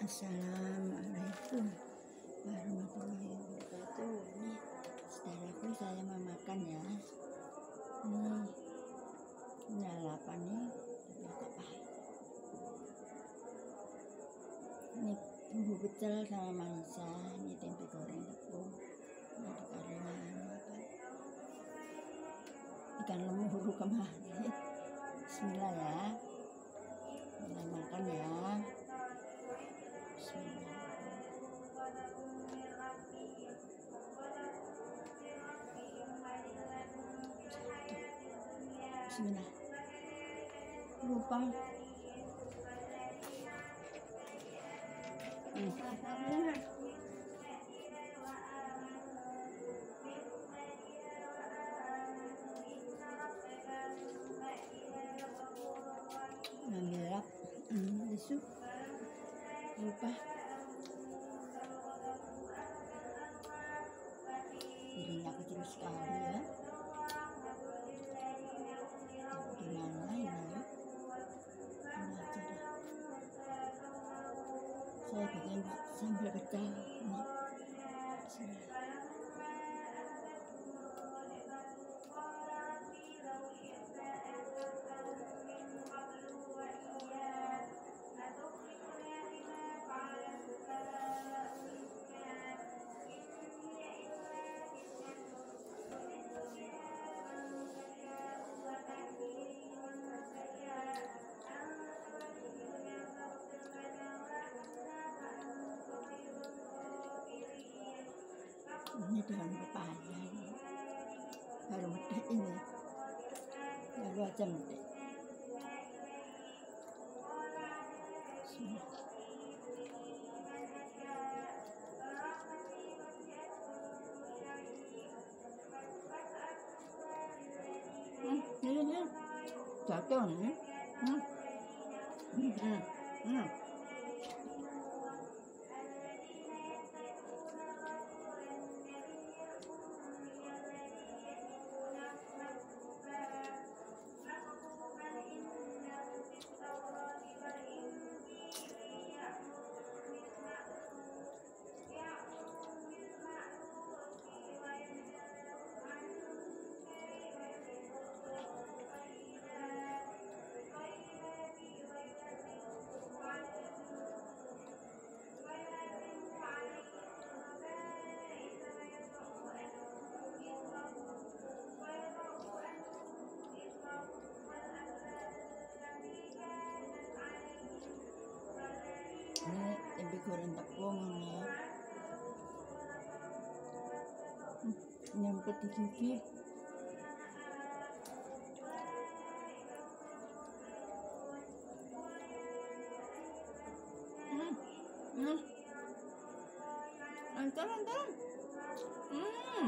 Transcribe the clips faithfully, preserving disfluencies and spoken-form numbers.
Assalamualaikum warahmatullahi wabarakatuh. Ini saudaraku, saya mau makan ya. Ini ini lalapan nih, tapi agak pahit. Ini bumbu pecel sama manisa. Ini tempe goreng tepung. Ini ada karengan apa? Ikan lemuru kemarin. Bismillah ya. Mulai makan ya. Bismillah. Bismillah. Lupa. Hmm. Ngambil hmm, tisu. Lupa. Piringnya kecil sekali ya. Gimana ini ya? Ini aja deh. Saya bikin sambal pecel ini. Ini daun pepaya ini. Baru medek ini, baru aja medek. Hmm, ini ini jatuh nih. Hmm. Hmm. Hmm. Hmm. Ini tempe goreng tepung ini. Hmm, nyempet di gigi. Hmm, hmm. Lantar, lantar. Hmm.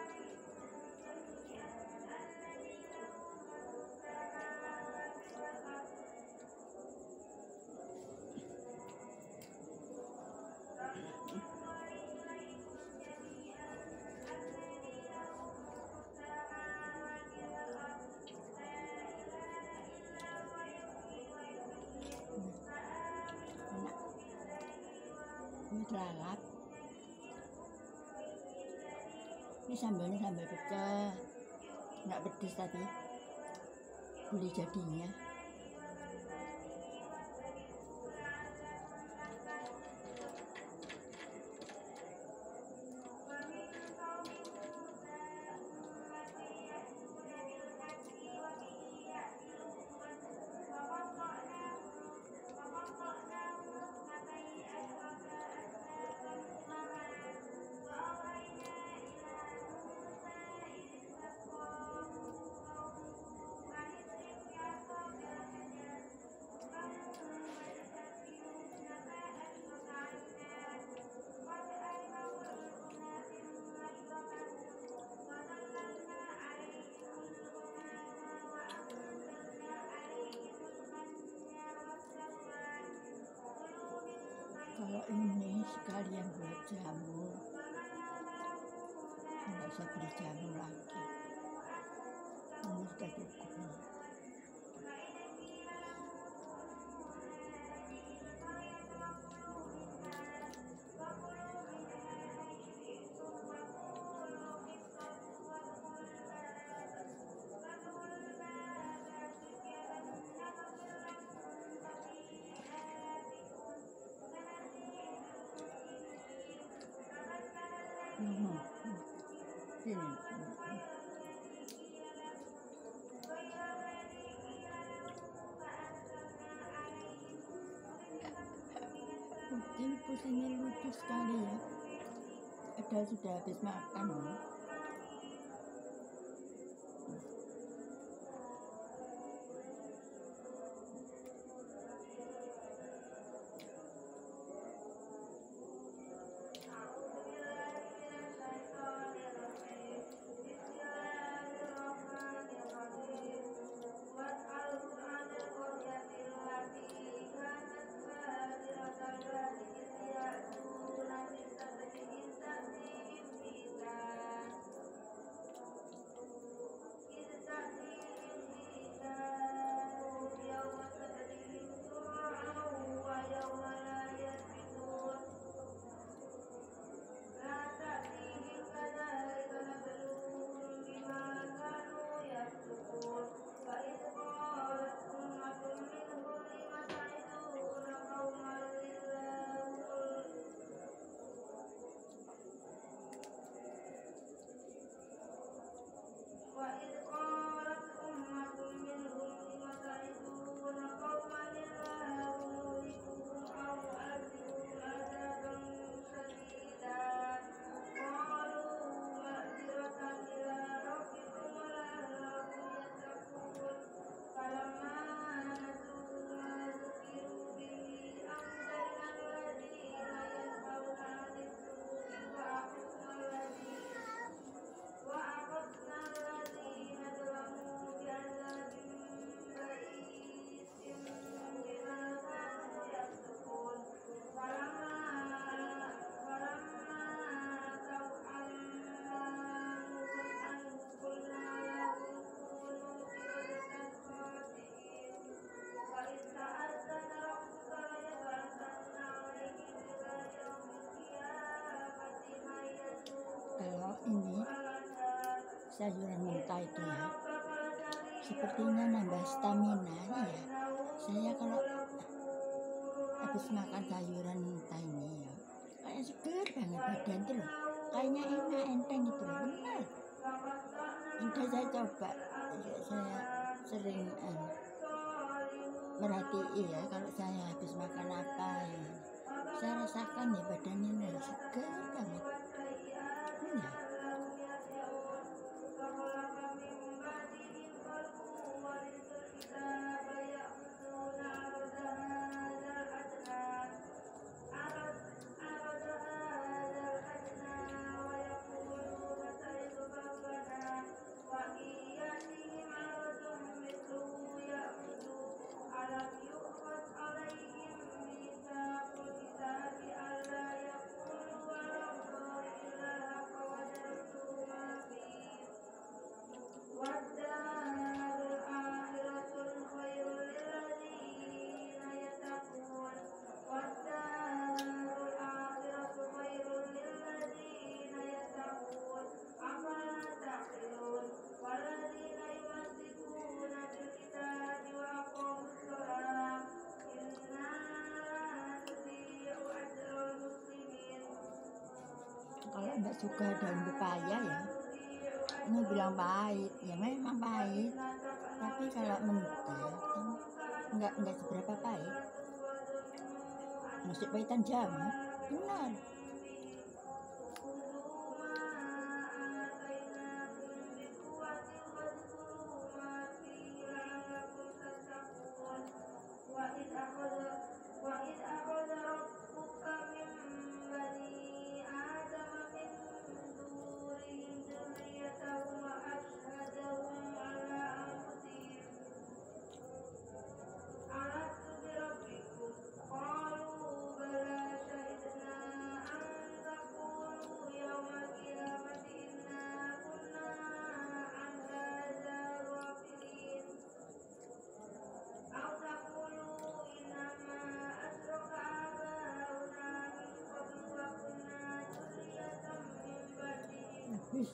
Ini lalap. Ini sambalnya sambal pecel, nggak pedes tapi boleh jadinya. Kalau ini sekalian buat jamu, nggak usah beli jamu lagi. Ini sudah cukup nih. Mhm. Sini. Kucing pusingnya lucu sekali ya. Padahal sudah habis makan loh. Kalau ini sayuran mentah itu ya, sepertinya nambah stamina ya. Saya kalau habis makan sayuran mentah ini ya, kayak seger banget badan tuh loh. Kayaknya enak, enteng gitu loh, benar. Sudah saya coba, saya sering eh, merhatiin ya kalau saya habis makan apa ya. Saya rasakan ya badannya nih seger banget. Hmm, ya. Kalau nggak suka daun pepaya ya, ini bilang pahit, ya memang pahit. Tapi kalau mentah kan nggak nggak seberapa pahit. Masih pahitan jamu, benar. Habis.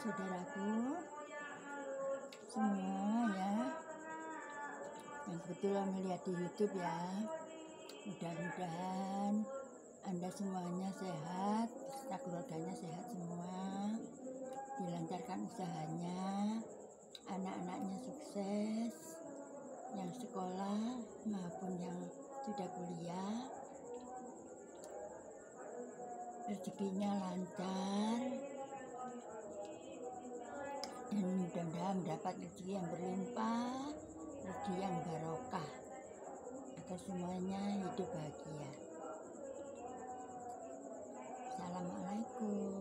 saudaraku semua ya, yang kebetulan melihat di YouTube ya, mudah-mudahan Anda semuanya sehat, beserta keluarganya sehat semua, dilancarkan usahanya, anak-anaknya sukses, yang sekolah maupun yang sudah kuliah, rezekinya lancar, dan mudah-mudahan mendapat rezeki yang berlimpah, rezeki yang barokah, agar semuanya hidup bahagia. Assalamualaikum.